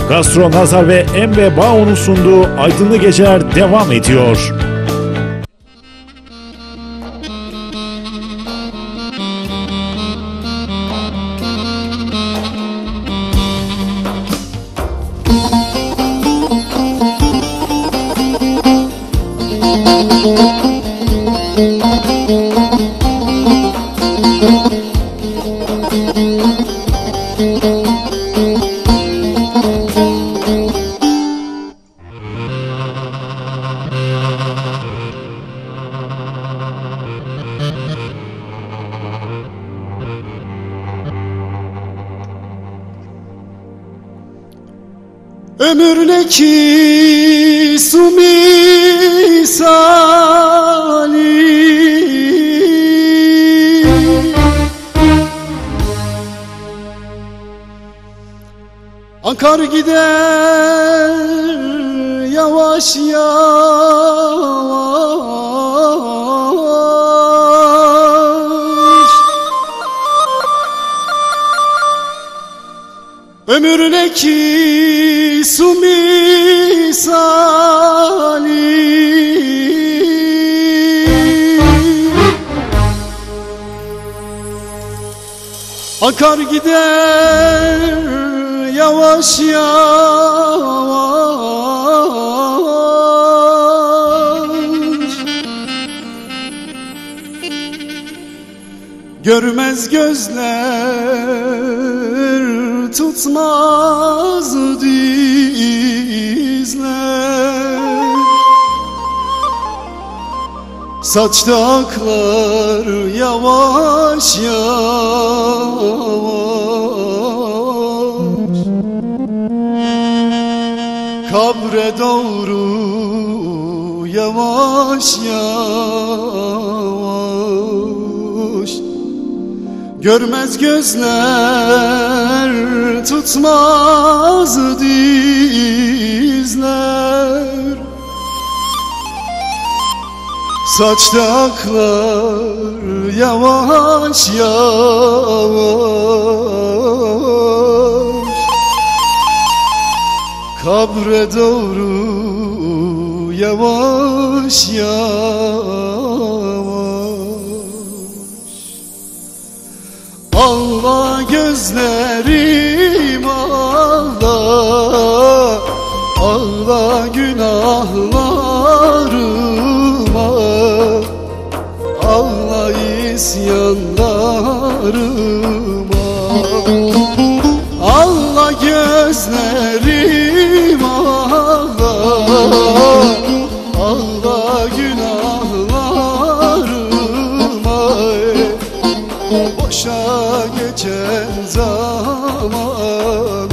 Gastro, Nazar ve Emre Bağo'nun sunduğu Aydınlı Geceler devam ediyor. Ömür ne ki su misali, akar gider yavaş yavaş. Ömür ne ki su misali, akar gider yavaş yavaş. Görmez gözler, tutmaz dizler, saçta aklar yavaş yavaş. Kabre doğru yavaş yavaş. Görmez gözler, tutmaz dizler, saçta aklar yavaş yavaş. Kabre doğru yavaş yavaş. Ağla gözlerim ağla, ağla günahlarıma, ağla isyanlarıma. Ağla gözlerim ağla, ağla günahlarıma, boşa geçen zamana.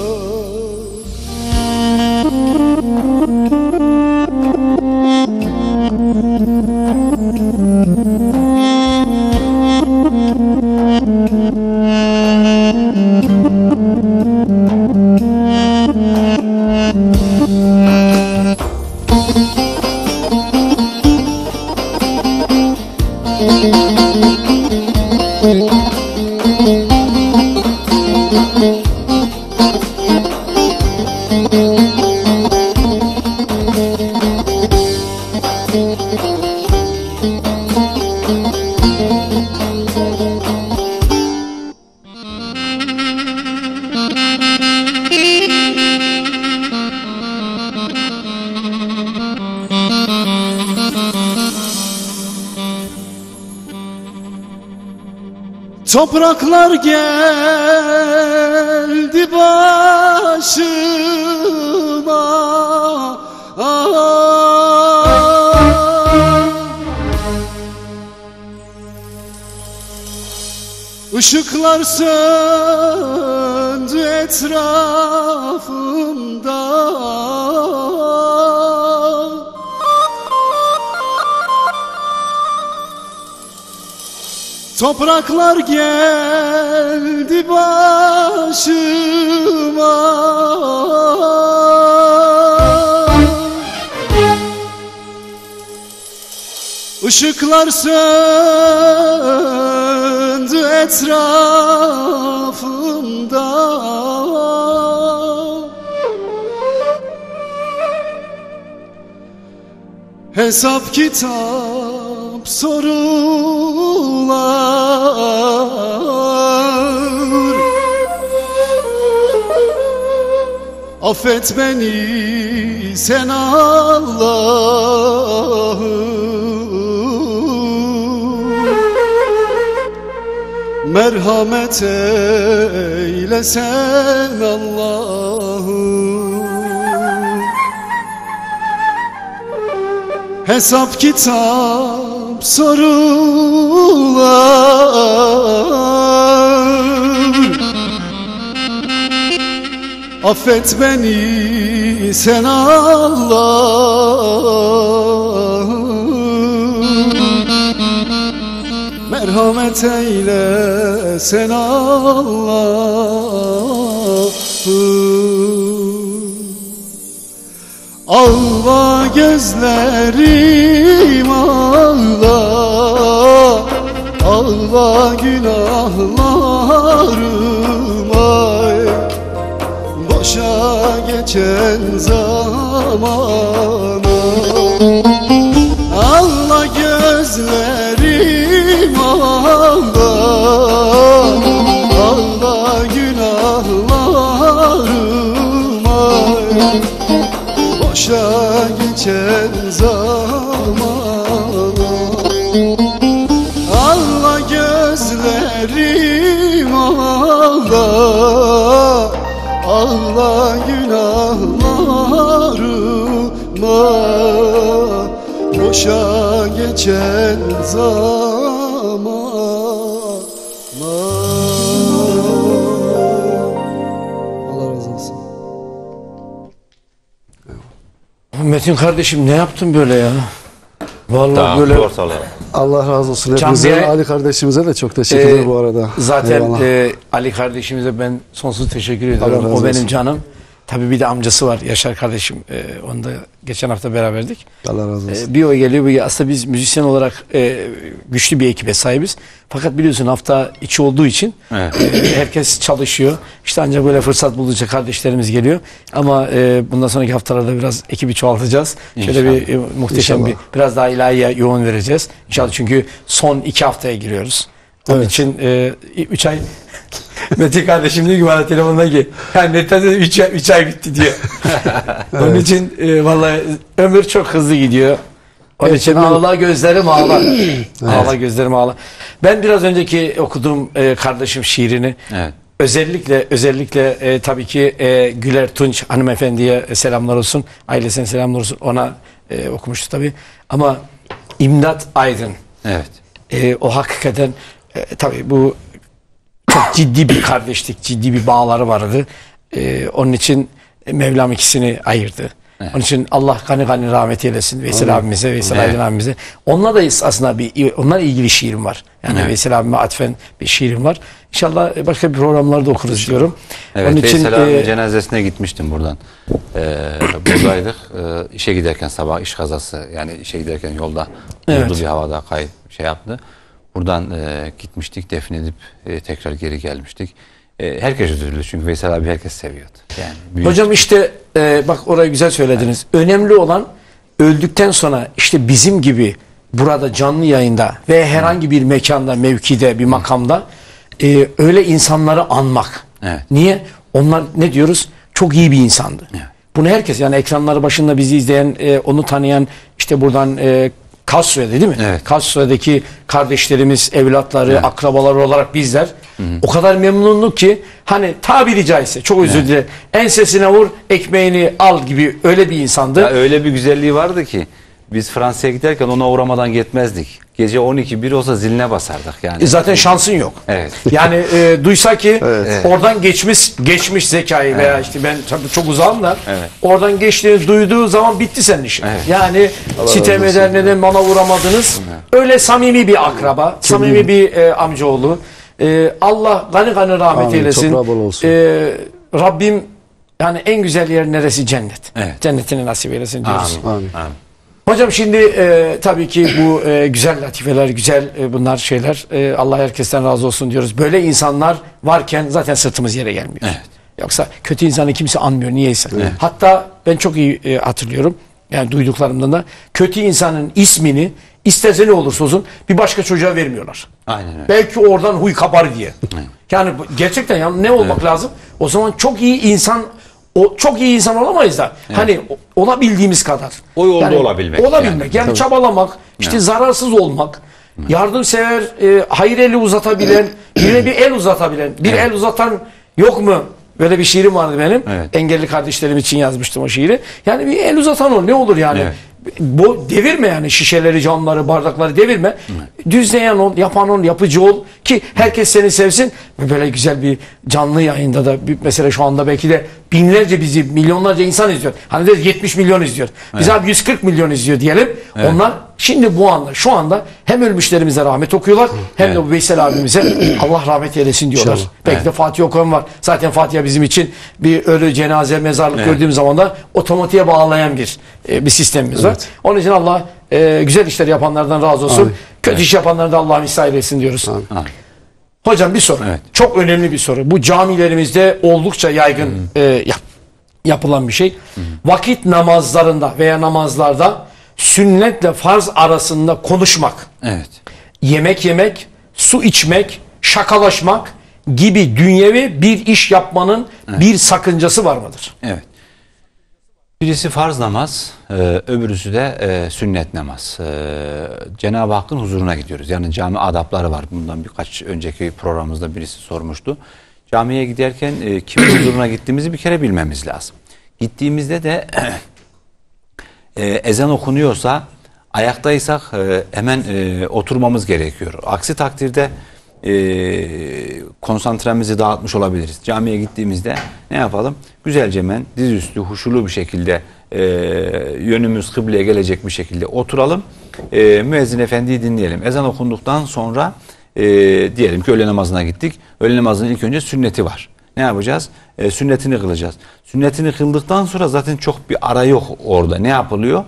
Topraklar geldi başıma, Işıklar söndü etrafımda, topraklar geldi başıma. Işıklar söndü etrafımda, hesap kitap sorular. Affet beni sen Allah'ım, merhamet eyle sen Allah'ım. Hesap kitap sorular. Affet beni sen Allah'ım, merhamet eyle sen Allah'ım. Ağla gözlerim ağla, ağla günahlarım ay, boşa geçen zamana. Ağla gözlerim ağla, ağla günahlarım ay, boşa geçen zamana. Ağla gözlerim ağla, ağla günahlarıma, boşa geçen zamana. Allah razı olsun. Metin kardeşim ne yaptın böyle ya? Vallahi böyle Allah razı olsun. Can Hepimize, Bey- Ali kardeşimize de çok teşekkür ederim bu arada. Zaten Eyvallah. Ali kardeşimize ben sonsuz teşekkür Allah ediyorum. razı O benim olsun. canım. Tabii bir de amcası var Yaşar kardeşim. Onu da geçen hafta beraberdik. Allah razı olsun. Bir o geliyor bir aslında biz müzisyen olarak güçlü bir ekibe sahibiz. Fakat biliyorsun hafta içi olduğu için herkes çalışıyor. İşte ancak böyle fırsat buldukça kardeşlerimiz geliyor. Ama bundan sonraki haftalarda biraz ekibi çoğaltacağız. Şöyle bir muhteşem İnşallah. biraz daha ilahiye yoğun vereceğiz. İnşallah çünkü son 2 haftaya giriyoruz. Onun Evet. için 3 ay Metin kardeşim diyor ki bana telefonda ki yani netten 3 ay bitti diyor. Onun için vallahi ömür çok hızlı gidiyor. Onun için ağla gözlerim ağla. Ağla gözlerim ağla. Ben biraz önceki okuduğum kardeşim şiirini özellikle tabii ki Güler Tunç hanımefendiye selamlar olsun. Ailesine selamlar olsun. Ona okumuştu tabii. Ama İmdat Aydın. O hakikaten tabii bu çok ciddi bir kardeşlik, ciddi bir bağları vardı. Onun için Mevlam ikisini ayırdı. Onun için Allah gani gani rahmet eylesin Veysel abimize, Veysel Aydın abimize. Onunla da aslında onlarla ilgili şiirim var. Yani Veysel abime atfen bir şiirim var. İnşallah başka bir programlarda okuruz diyorum. Evet, onun için Veysel abinin cenazesine gitmiştim buradan. Buradaydık. İşe giderken sabah iş kazası, yani işe giderken yolda Evet. bir havada şey yaptı. Buradan gitmiştik, defnedip tekrar geri gelmiştik. Herkes üzüldü çünkü Veysel abi herkes seviyordu. Yani büyük. hocam işte bak orayı güzel söylediniz. Önemli olan öldükten sonra işte bizim gibi burada canlı yayında ve herhangi bir mekanda, mevkide, bir makamda öyle insanları anmak. Niye? Onlar ne diyoruz? Çok iyi bir insandı. Bunu herkes yani ekranları başında bizi izleyen, onu tanıyan işte buradan Kassu'ya değil mi? Kassu'daki kardeşlerimiz, evlatları, akrabaları olarak bizler o kadar memnunduk ki hani tabiri caizse çok özür dilerim ensesine vur ekmeğini al gibi öyle bir insandı. Ya öyle bir güzelliği vardı ki biz Fransa'ya giderken ona uğramadan gitmezdik. Gece 12-1 olsa ziline basardık yani. Zaten şansın yok. Yani duysa ki oradan geçmiş zekayı veya işte ben tabii çok uzağım da oradan geçtiğini duyduğu zaman bitti senin işin. Yani sitem eder neden bana uğramadınız. Öyle samimi bir akraba, samimi bir amcaoğlu. Allah gani gani rahmet eylesin. Rabbim yani en güzel yer neresi? Cennet. Cennetini nasip eylesin diyoruz. Amin. Hocam şimdi tabii ki bu güzel latifeler, güzel bunlar şeyler. Allah herkesten razı olsun diyoruz. Böyle insanlar varken zaten sırtımız yere gelmiyor. Yoksa kötü insanı kimse anmıyor niyeyse. Hatta ben çok iyi hatırlıyorum. Yani duyduklarımdan da kötü insanın ismini istese ne olursa olsun bir başka çocuğa vermiyorlar. Aynen öyle. Belki oradan huy kapar diye. Yani gerçekten ya ne olmak lazım? O zaman çok iyi insan çok iyi insan olamayız da hani olabildiğimiz kadar. O yolda olabilmek. Yani çabalamak, işte zararsız olmak, yardımsever, hayır eli uzatabilen, birine bir el uzatabilen, bir el uzatan yok mu? Böyle bir şiirim vardı benim. Evet. Engelli kardeşlerim için yazmıştım o şiiri. Yani bir el uzatan ol, ne olur yani. Evet. Bu devirme yani, şişeleri, camları, bardakları devirme. Düzleyen ol, yapan ol, yapıcı ol ki herkes seni sevsin. Ve böyle güzel bir canlı yayında da mesela şu anda belki de binlerce bizi, milyonlarca insan izliyor. Hani de 70 milyon izliyor. Biz abi 140 milyon izliyor diyelim. Evet. Onlar şimdi bu anda, şu anda hem ölmüşlerimize rahmet okuyorlar hem de bu Veysel abimize Allah rahmet eylesin diyorlar. İnşallah. Belki de Fatih okuyan var. Zaten Fatiha bizim için bir ölü, cenaze, mezarlık gördüğümüz zaman da otomatiğe bağlayan bir sistemimiz var. Onun için Allah güzel işler yapanlardan razı olsun. Amin. Kötü iş yapanlardan da Allah misal etsin diyoruz. Amin. Hocam bir soru. Evet. Çok önemli bir soru. Bu camilerimizde oldukça yaygın yapılan bir şey. Vakit namazlarında veya namazlarda sünnetle farz arasında konuşmak, yemek yemek, su içmek, şakalaşmak gibi dünyevi bir iş yapmanın bir sakıncası var mıdır? Evet. Birisi farz namaz, öbürüsü de sünnet namaz. Cenab-ı Hakk'ın huzuruna gidiyoruz. Yani cami adapları var. Bundan birkaç önceki programımızda birisi sormuştu. Camiye giderken kimin huzuruna gittiğimizi bir kere bilmemiz lazım. Gittiğimizde de ezan okunuyorsa, ayaktaysak hemen oturmamız gerekiyor. Aksi takdirde konsantremizi dağıtmış olabiliriz. Camiye gittiğimizde ne yapalım? Güzelce hemen dizüstü, huşulu bir şekilde yönümüz kıbleye gelecek bir şekilde oturalım. Müezzin efendiyi dinleyelim. Ezan okunduktan sonra diyelim ki öğle namazına gittik. Öğle namazının ilk önce sünneti var. Ne yapacağız? Sünnetini kılacağız. Sünnetini kıldıktan sonra zaten çok bir ara yok orada. Ne yapılıyor?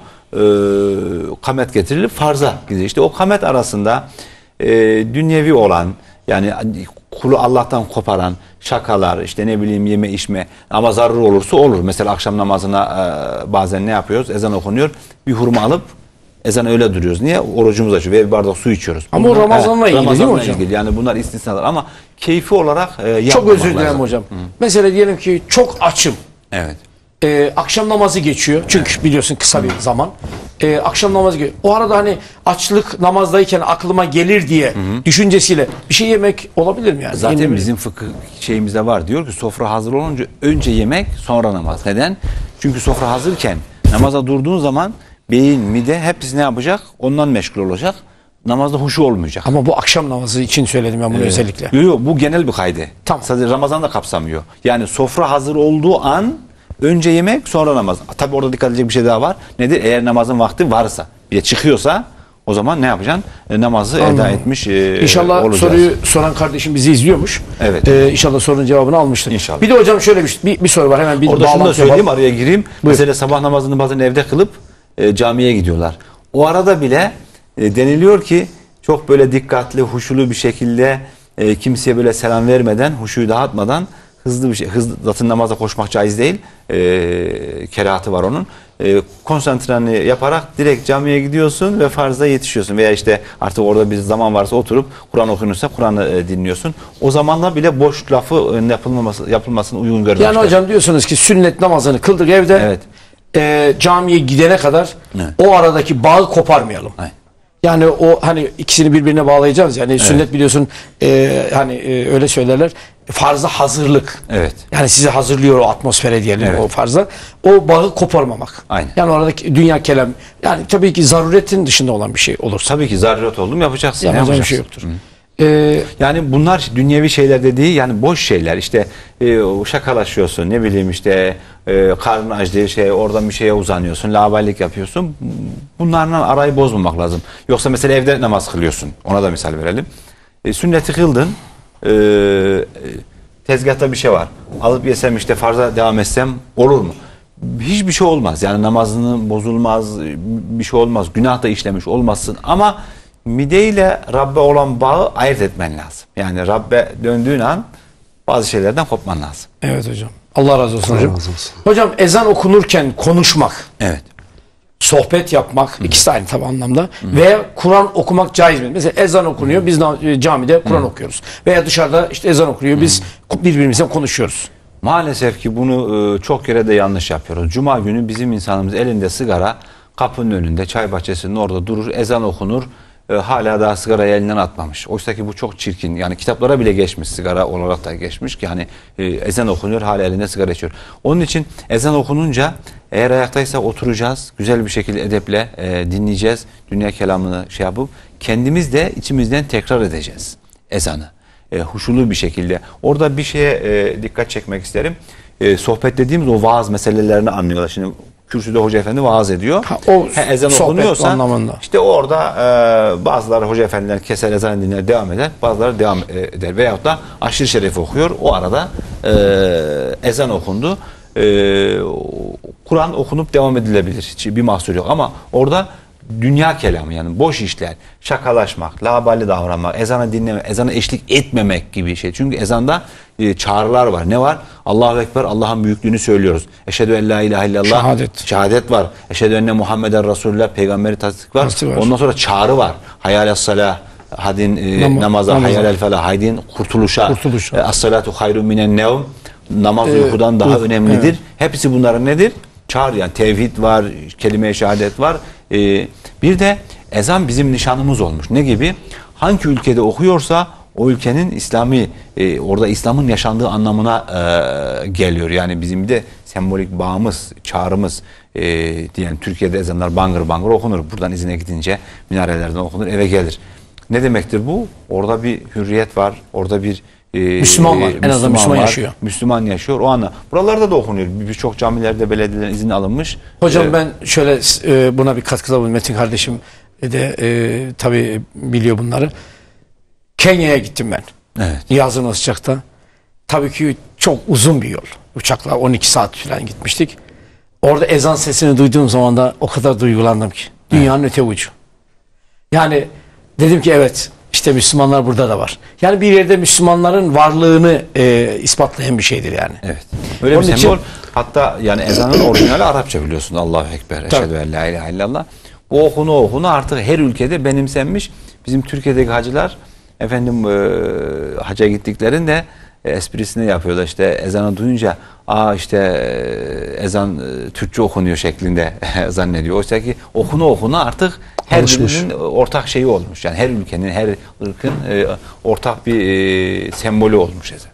Kamet getirilip farza gidiyor. İşte o kamet arasında dünyevi olan, yani kulu Allah'tan koparan şakalar, işte ne bileyim yeme içme, ama zarur olursa olur. Mesela akşam namazına bazen ne yapıyoruz? Ezan okunuyor. Bir hurma alıp ezan öyle duruyoruz. Niye? Orucumuz açıyor ve bir bardak su içiyoruz. Ama bunlar, o Ramazan'la ilgili değil mi hocam? Ilgili. Yani bunlar istisnalar ama keyfi olarak çok özür dilerim hocam. Mesela diyelim ki çok açım. Evet. Akşam namazı geçiyor. Çünkü biliyorsun kısa bir zaman. Akşam namazı geçiyor. O arada hani açlık namazdayken aklıma gelir diye düşüncesiyle bir şey yemek olabilir mi yani? Zaten bizim fıkıh şeyimizde var. Diyor ki sofra hazır olunca önce yemek sonra namaz. Neden? Çünkü sofra hazırken namaza durduğun zaman beyin, mide hepsi ne yapacak? Ondan meşgul olacak. Namazda huşu olmayacak. Ama bu akşam namazı için söyledim ben bunu özellikle. Yok, bu genel bir kaydı. Tamam. Sadece Ramazan da kapsamıyor. Yani sofra hazır olduğu an önce yemek sonra namaz. Tabi orada dikkat edecek bir şey daha var. Nedir? Eğer namazın vakti varsa, bir de çıkıyorsa o zaman ne yapacaksın? Namazı eda etmiş İnşallah olacağız. Soruyu soran kardeşim bizi izliyormuş. Evet. İnşallah sorunun cevabını almıştır. İnşallah. Bir de hocam şöyle bir soru var. Hemen bir orada şunu da söyleyeyim, yapalım. araya gireyim. Buyur. Mesela sabah namazını bazen evde kılıp camiye gidiyorlar. O arada bile deniliyor ki çok böyle dikkatli, huşulu bir şekilde kimseye böyle selam vermeden, huşuyu dağıtmadan hızlı bir şey, zaten namaza koşmak caiz değil. Kerahatı var onun. Konsantreni yaparak direkt camiye gidiyorsun ve farza yetişiyorsun. Veya işte artık orada bir zaman varsa oturup Kur'an okunuyorsa Kur'an'ı dinliyorsun. O zamanla bile boş lafı yapılmasını uygun görmüşler. Yani hocam diyorsunuz ki sünnet namazını kıldık evde. Evet. Camiye gidene kadar o aradaki bağı koparmayalım. Aynen. Yani o hani ikisini birbirine bağlayacağız. Yani sünnet biliyorsun hani öyle söylerler. Farza hazırlık. Evet. Yani sizi hazırlıyor o atmosfere diyelim o farza. O bağı koparmamak. Aynen. Yani oradaki dünya kelam. Yani tabii ki zaruretin dışında olan bir şey olursa. Tabii ki zaruret oldu mu yapacaksın. Yapacağın bir şey yoktur. Yani bunlar dünyevi şeyler dediği, yani boş şeyler. İşte şakalaşıyorsun, ne bileyim işte karnın aç diye oradan bir şeye uzanıyorsun, laubalilik yapıyorsun. Bunlarla arayı bozmamak lazım. Yoksa mesela evde namaz kılıyorsun. Ona da misal verelim. Sünneti kıldın. Tezgahta bir şey var. Alıp yesem, işte farza devam etsem olur mu? Hiçbir şey olmaz. Yani namazının bozulmaz, bir şey olmaz. Günah da işlemiş olmazsın ama mideyle Rabbe olan bağı ayırt etmen lazım. Yani Rabbe döndüğün an bazı şeylerden kopman lazım. Evet hocam. Allah razı olsun hocam. Allah razı olsun. Hocam ezan okunurken konuşmak. Evet. sohbet yapmak, ikisi de aynı tabi anlamda, veya Kur'an okumak caiz mi? Mesela ezan okunuyor, biz camide Kur'an okuyoruz. Veya dışarıda işte ezan okunuyor, biz birbirimizle konuşuyoruz. Maalesef ki bunu çok yere de yanlış yapıyoruz. Cuma günü bizim insanımız elinde sigara, kapının önünde, çay bahçesinin orada durur, ezan okunur. Hala daha sigarayı elinden atmamış. Oysa ki bu çok çirkin. Yani kitaplara bile geçmiş, sigara olarak da geçmiş ki hani ezan okunuyor, hala elinde sigara içiyor. Onun için ezan okununca eğer ayaktaysa oturacağız, güzel bir şekilde edeple dinleyeceğiz. Dünya kelamını şey yapıp kendimiz de içimizden tekrar edeceğiz ezanı. Huşulu bir şekilde. Orada bir şeye dikkat çekmek isterim. Sohbet dediğimiz o vaaz meselelerini anlıyorlar. Şimdi kürsüde hoca efendi vaaz ediyor. Ezan okunuyorsa anlamında. İşte orada bazıları hoca efendiler keser, ezan dinler, devam eder. Bazıları devam eder. Veyahut da aşırı şerif okuyor. O arada ezan okundu. Kur'an okunup devam edilebilir. Hiç bir mahsur yok. Ama orada dünya kelamı, yani boş işler, şakalaşmak, laballi davranmak, ezanı dinlemek, ezana eşlik etmemek gibi şey. Çünkü ezanda çağrılar var. Ne var? Allahu Ekber, Allah'ın büyüklüğünü söylüyoruz. Eşhedü en la ilahe illallah. Şehadet var. Eşhedü enne Muhammeden Resulullah, peygamberi tasdik var. Ondan sonra çağrı var. Hayal es-salah, hadin namaza, hayal el felah, haydin kurtuluşa. Es-salatu hayrun minen nevm. Namaz uykudan daha önemlidir. Evet. Hepsi bunların nedir? Çağrı, yani tevhid var, kelime-i şehadet var. Bir de ezan bizim nişanımız olmuş. Ne gibi? Hangi ülkede okuyorsa o ülkenin İslami, orada İslam'ın yaşandığı anlamına geliyor. Yani bizim bir de sembolik bağımız, çağrımız, diyelim Türkiye'de ezanlar bangır bangır okunur. Buradan izine gidince minarelerden okunur, eve gelir. Ne demektir bu? Orada bir hürriyet var, orada bir Müslüman var. En azından Müslüman yaşıyor. Müslüman yaşıyor. O anda. Buralarda da okunuyor. Birçok camilerde belediyelerin izni alınmış. Hocam ben şöyle buna bir katkıda bulunayım. Metin kardeşim de tabii biliyor bunları. Kenya'ya gittim ben. Evet. Yazın o sıcakta. Tabii ki çok uzun bir yol. Uçakla 12 saat falan gitmiştik. Orada ezan sesini duyduğum zaman da o kadar duygulandım ki. Dünyanın öte ucu. Yani dedim ki evet, İşte Müslümanlar burada da var. Yani bir yerde Müslümanların varlığını ispatlayan bir şeydir yani. Evet. Öyle bir sembol. Hatta yani ezanın orijinali Arapça, biliyorsun. Allahu Ekber, eşhedü en la ilahe illallah. O okunu artık her ülkede benimsenmiş. Bizim Türkiye'deki hacılar efendim hacca gittiklerinde esprisini yapıyorlar. İşte ezanı duyunca işte ezan Türkçe okunuyor şeklinde zannediyor. Oysa ki okunu artık her birinin ortak şeyi olmuş. Yani her ülkenin, her ırkın ortak bir sembolü olmuş ezan.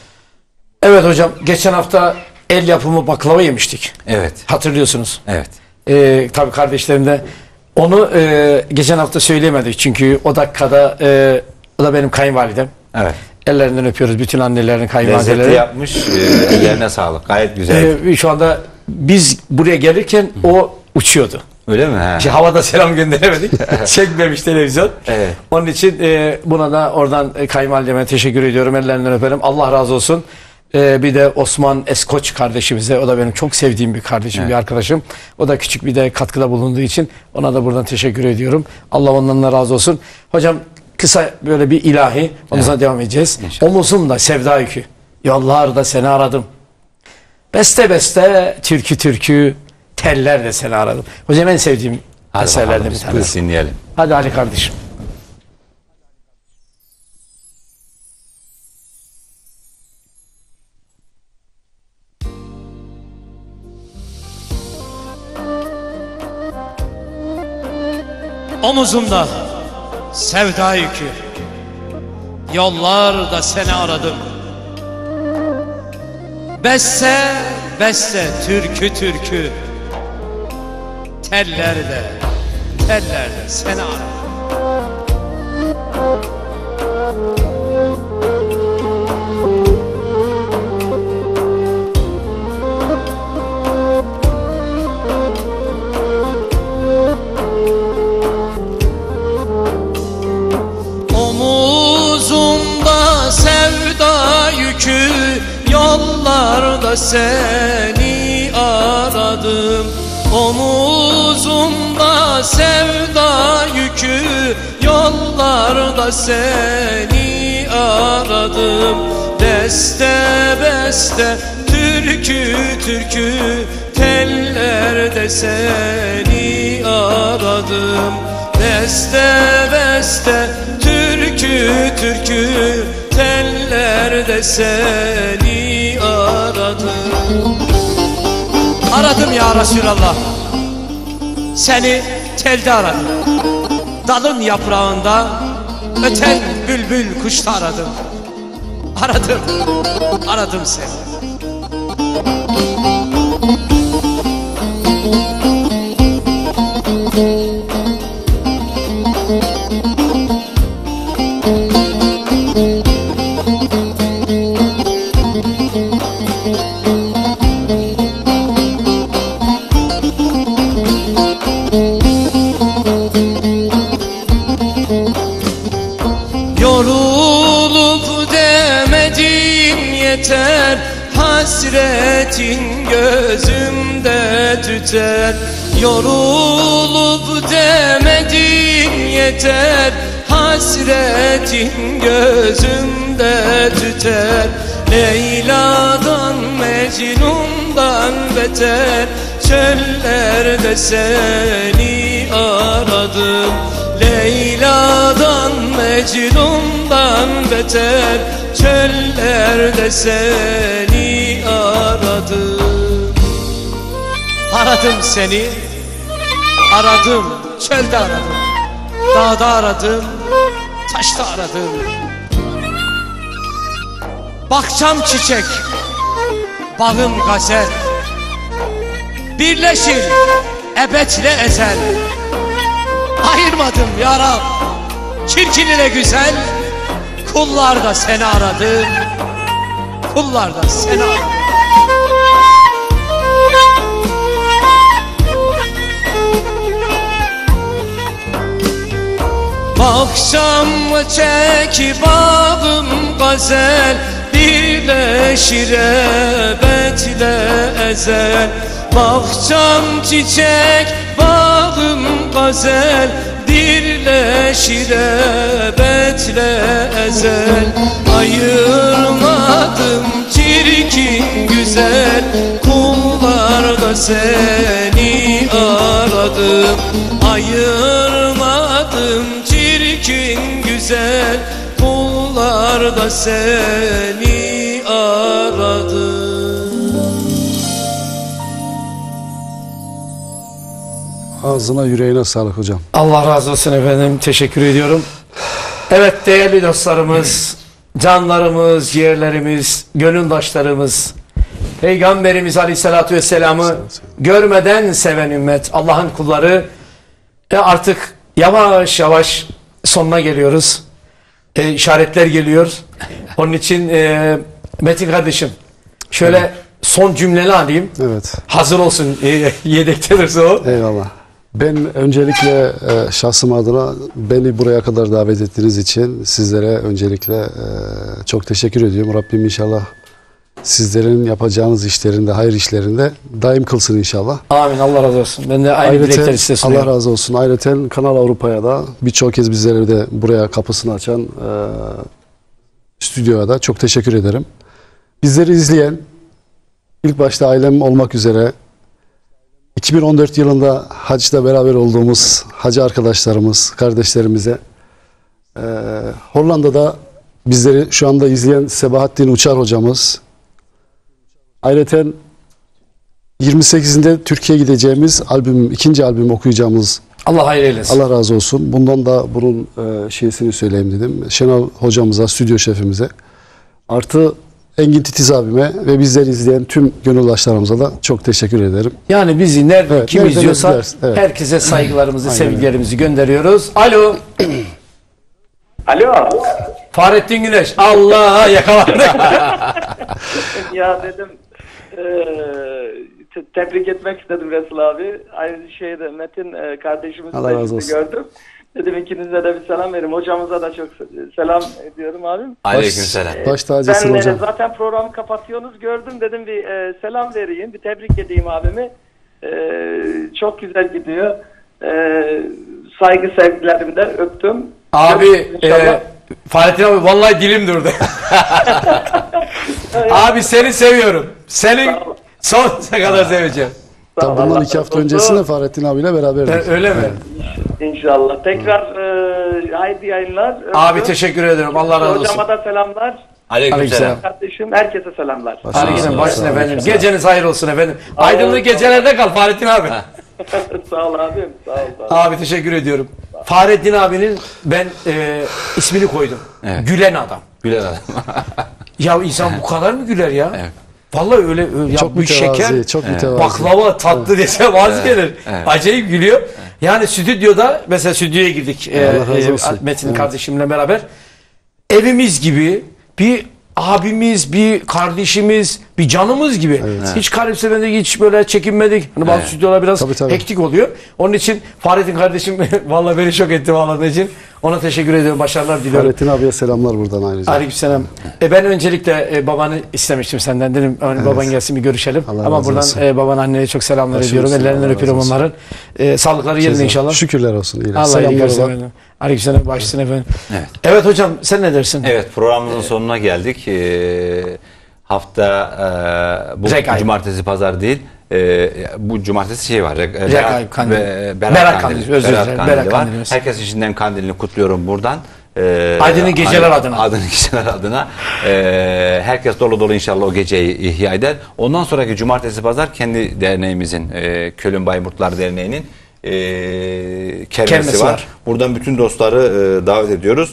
Evet hocam, geçen hafta el yapımı baklava yemiştik. Evet. Hatırlıyorsunuz. Evet. Tabii kardeşlerim de onu geçen hafta söyleyemedik. Çünkü o dakikada o da benim kayınvalidem. Evet. Ellerinden öpüyoruz bütün annelerin, kayınvalideleri. Lezzetli yapmış. Ellerine sağlık. Gayet güzel. Şu anda biz buraya gelirken o uçuyordu. Öyle mi? Havada selam gönderemedik. Çekmemiş televizyon. Evet. Onun için buna da oradan kayınvalideme teşekkür ediyorum. Ellerinden öperim. Allah razı olsun. Bir de Osman Eskoç kardeşimize, o da benim çok sevdiğim bir kardeşim, bir arkadaşım. O da küçük bir de katkıda bulunduğu için ona da buradan teşekkür ediyorum. Allah ondan da razı olsun. Hocam kısa böyle bir ilahi, ondan sonra devam edeceğiz. Omuzumda sevda yükü, yollarda seni aradım. Beste beste, türkü türkü, teller de seni aradım. Hocam en sevdiğim eserlerden bir tanesi. Dinleyelim. Hadi Ali kardeşim. Omuzumda sevda yükü, yollarda seni aradım. Beste beste, türkü türkü, tellerde seni aradım. Omuzumda sevda yükü, yollarda seni aradım. Omuzumda sevda yükü, yollarda seni aradım. Beste beste, türkü türkü, teller Çöllerde seni aradım. Beste beste türkü türkü tellerde seni aradım. Aradım ya Resulallah, seni telde aradım. Dalın yaprağında öten bülbül kuşta aradım. Aradım seni. Yorulup demedim yeter, hasretin gözümde tüter. Yorulup demedim yeter, hasretin gözümde tüter. Leyla'dan Mecnun'dan beter, çöllerde seni aradım. Leyla'dan Mecnun'dan beter, çöllerde seni aradım. Aradım seni, aradım, çölde aradım, dağda aradım, taşta aradım. Bahçam çiçek, bağım gazel, birleşir ebedle ezel. Ayırmadım ya Rab, çirkin ile güzel, kullarda seni aradım, kullarda seni aradım. Bahçam çiçek, bağım gazel, birleşir ebedle ezel. Bahçam çiçek, bağım gazel, birleşir ebedle ezel. Ayırmadım çirkin güzel, kullarda seni aradım. Ayırmadım çirkin güzel, kullarda seni aradım. Ağzına yüreğine sağlık hocam. Allah razı olsun efendim. Teşekkür ediyorum. Evet değerli dostlarımız, canlarımız, ciğerlerimiz, gönüldaşlarımız, Peygamberimiz Aleyhisselatü Vesselam'ı görmeden seven ümmet, Allah'ın kulları, artık yavaş yavaş sonuna geliyoruz. İşaretler geliyor. Onun için Metin kardeşim şöyle son cümleni alayım. Evet. Hazır olsun. Yedektedirse o. Eyvallah. Ben öncelikle şahsım adına beni buraya kadar davet ettiğiniz için sizlere öncelikle çok teşekkür ediyorum. Rabbim inşallah sizlerin yapacağınız işlerinde, hayır işlerinde daim kılsın inşallah. Amin. Allah razı olsun. Ben de aynı dilekler size sunuyorum. Allah razı olsun. Ayrıca Kanal Avrupa'ya da birçok kez bizlere de buraya kapısını açan stüdyoya da çok teşekkür ederim. Bizleri izleyen, ilk başta ailem olmak üzere 2014 yılında hacda beraber olduğumuz hacı arkadaşlarımız, kardeşlerimize, Hollanda'da bizleri şu anda izleyen Sebahattin Uçar hocamız, ayrıca 28'inde Türkiye'ye gideceğimiz ikinci albüm okuyacağımız, Allah hayır eylesin. Allah razı olsun. Bundan da bunun şeysini söyleyeyim dedim. Şenol hocamıza, stüdyo şefimize, artı Engin Titiz abime ve bizleri izleyen tüm gönüldaşlarımıza da çok teşekkür ederim. Yani bizi nerede Evet, kim nereden izliyorsa izlersin, evet. herkese saygılarımızı, Aynen sevgilerimizi gönderiyoruz. Alo. Alo. Fahrettin Güneş. Allah yakalandı. Ya dedim tebrik etmek istedim Resul abi. Aynı şeyde Metin kardeşimizi Allah razı de olsun. gördüm. Dedim ikinize de bir selam verim. Hocamıza da çok selam ediyorum abim. Aleykümselam. Baş tacısın Ben hocam. zaten programı kapatıyorsunuz gördüm. Dedim bir selam vereyim. Bir tebrik edeyim abimi. Çok güzel gidiyor. Saygı sevgilerimden öptüm. Abi İnşallah. Fahrettin abi vallahi dilim durdu. Abi seni seviyorum. Seni sonsuza kadar seveceğim. Sağ ol, Tabii bundan Allah 2 hafta razı olsun. öncesinde Fahrettin abiyle beraberdik. Öyle mi? İnşallah. Tekrar hayırlı yayınlar. Abi Öptüm. teşekkür ederim. Allah razı olsun. Hocama da selamlar. Aleykümselam. Kardeşim herkese selamlar. Aleykümselam. Başsın efendim. Geceniz hayır olsun efendim. Aydınlık gecelerde kal Fahrettin abi. Sağ ol abim. Sağ ol. Abi teşekkür ediyorum. Fahrettin abinin ben ismini koydum. Evet. Gülen adam. Güler adam. Ya insan bu kadar mı güler ya? Evet. Vallahi öyle ya Çok bir şeker, mütevazi, çok mütevazi. baklava, tatlı desem az gelir. evet. Acayip gülüyor. Yani stüdyoda mesela stüdyoya girdik Allah razı olsun. Metin Evet. kardeşimle beraber. Evimiz gibi bir abimiz, bir kardeşimiz, bir canımız gibi. Hiç garipsemedik, hiç böyle çekinmedik. Hani bazı stüdyolar biraz Tabii. hektik oluyor. Onun için Fahrettin kardeşim vallahi beni şok etti vallahi için. Ona teşekkür ediyorum. Başarılar diliyorum. Fahrettin abiye selamlar buradan ayrıca. Aleykümselam. Ben öncelikle babanı istemiştim senden. Dedim hani baban gelsin bir görüşelim. Allah Ama razı buradan olsun. baban anneye çok selamlar Başınız ediyorum. sağ olsun, Ellerinden Allah öpüyorum razı olsun. onların. Sağlıkları yerinde inşallah. Şükürler olsun. İyiler. Allah iyilik Selamlar versin olan. efendim. Aleykümselam. Başsın efendim. Evet. Evet hocam sen ne dersin? Evet, programımızın sonuna geldik. Hafta bu Regaib. cumartesi pazar değil. Bu cumartesi şey var. Regaib Kandili. Berat Berat Kandili. Kandili, özür dilerim. Kandili Berat var. Kandili, evet. Herkes içinden kandilini kutluyorum buradan. Aydınlık geceler adına. Aydınlık geceler adına. Herkes dolu dolu inşallah o geceyi ihya eder. Ondan sonraki cumartesi pazar kendi derneğimizin Köln Baymurtlar Derneği'nin kermesi Kermesi var. var. Buradan bütün dostları davet ediyoruz.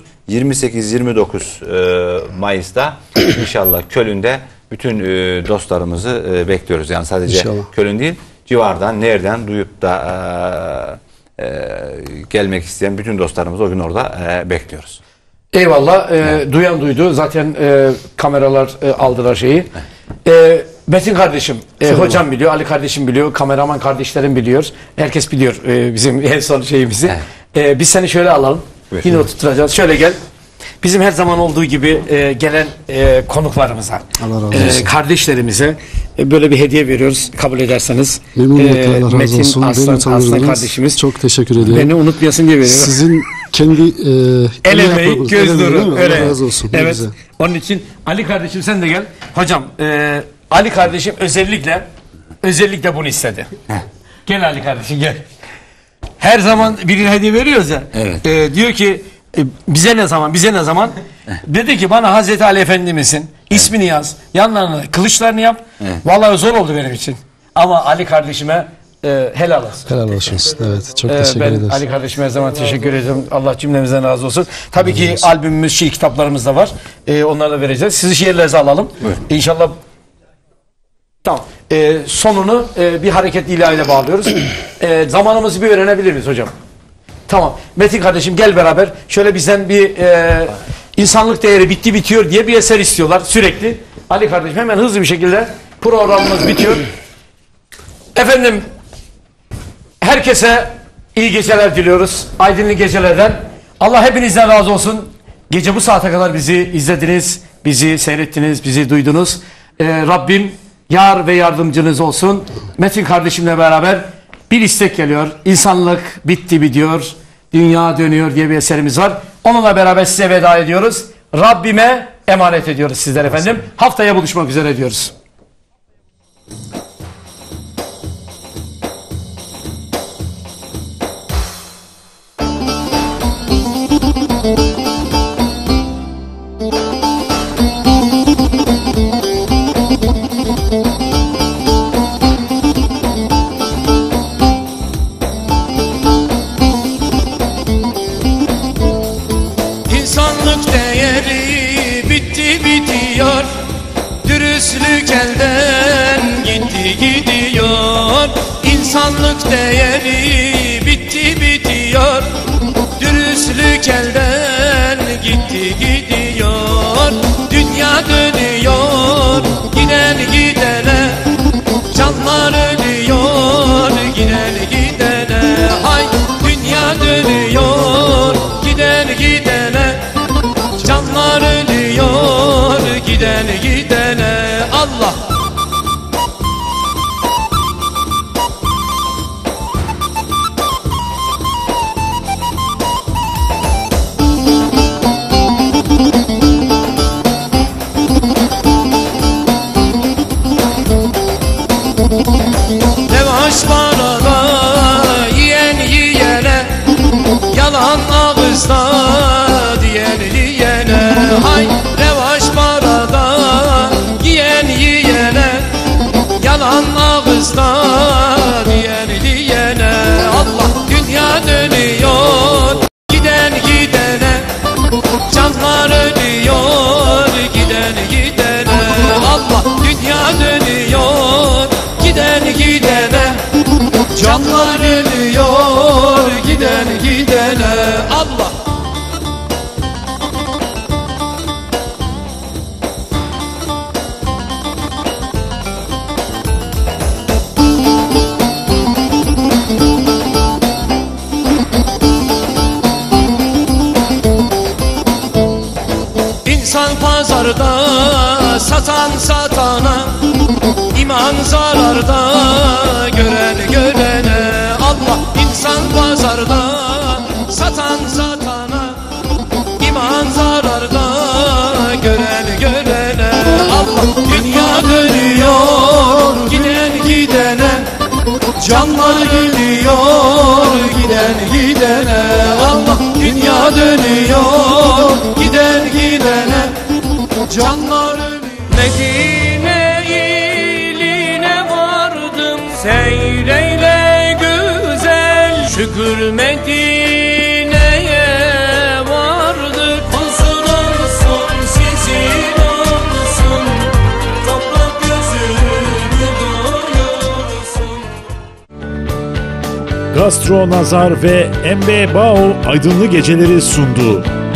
28-29 Mayıs'ta inşallah Köln'de bütün dostlarımızı bekliyoruz. Yani sadece İnşallah. Köln değil, civardan, nereden duyup da gelmek isteyen bütün dostlarımızı o gün orada bekliyoruz. Eyvallah. Duyan duydu. Zaten kameralar aldılar şeyi. Metin kardeşim, hocam biliyor, Ali kardeşim biliyor, kameraman kardeşlerim biliyor. Herkes biliyor bizim en son şeyimizi. Biz seni şöyle alalım. Buyur. Yine oturtacağız. Şöyle gel. Bizim her zaman olduğu gibi gelen konuklarımıza, Allah razı olsun. kardeşlerimize böyle bir hediye veriyoruz. Kabul ederseniz. Memnuniyetle Allah razı Metin olsun. Beni Aslan tanıdınız. kardeşimiz. Çok teşekkür ediyorum. Beni unutmayasın diye veriyorum. Sizin kendi El emeği, yapmanız, göz el emeği değil nuru. mi? Öyle. Allah razı olsun. Ne Evet. güzel. Onun için Ali kardeşim sen de gel. Hocam Ali kardeşim özellikle bunu istedi. Gel Ali kardeşim gel. Her zaman birine hediye veriyoruz ya. Evet. Diyor ki bize ne zaman? Dedi ki bana Hazreti Ali Efendimizin ismini yaz. Yanlarına kılıçlarını yap. Vallahi zor oldu benim için. Ama Ali kardeşime helal olsun. Helal olsun. Evet. Çok teşekkür Ben ederiz. Ali kardeşime her zaman teşekkür ediyorum. Allah cümlemizden razı olsun. Tabii ki albümümüz, şiir kitaplarımız da var. Onları da vereceğiz. Sizi şiirlerinizi alalım. İnşallah. Tamam. Sonunu bir hareket ilahiyle bağlıyoruz. Zamanımızı bir öğrenebilir miyiz hocam? Tamam. Metin kardeşim gel beraber. Şöyle bizden bir insanlık değeri bitti bitiyor diye bir eser istiyorlar sürekli. Ali kardeşim hemen hızlı bir şekilde programımız bitiyor. Efendim herkese iyi geceler diliyoruz. Aydınlı gecelerden. Allah hepinizden razı olsun. Gece bu saate kadar bizi izlediniz, bizi seyrettiniz, bizi duydunuz. Rabbim yar ve yardımcınız olsun. Metin kardeşimle beraber bir istek geliyor. İnsanlık bitti bitiyor, dünya dönüyor diye bir eserimiz var. Onunla beraber size veda ediyoruz. Rabbime emanet ediyoruz sizler efendim. Haftaya buluşmak üzere diyoruz. İnsanlık değeri bitti bitiyor, dürüstlük elden gitti gidiyor. İnsanlık değeri bitti bitiyor, dürüstlük elden gitti gidiyor. Dünya dönüyor, giden gidene, canlar ölüyor, giden gidene. Hay dünya dönüyor, giden gidene, canlar ölüyor, giden gidene. Allah. Satan satana iman zararda, gören görene Allah. İnsan pazarda, satan satana iman zararda, gören görene Allah. Dünya dönüyor giden gidene, canlar gülüyor giden gidene Allah. Dünya dönüyor giden gidene, canlar ölüyor. Medine iline vardım, seyreyle güzel, şükür Medine'ye vardık. Olsun olsun sizin olsun, toprak gözümü doyursun. Gastro Nazar ve Embe Bao aydınlı geceleri sundu.